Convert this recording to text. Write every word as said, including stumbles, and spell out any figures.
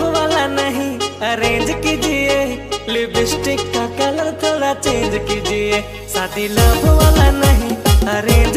वाला नहीं अरेंज कीजिए, लिपस्टिक का कलर थोड़ा चेंज कीजिए। शादी लव वाला नहीं अरेंज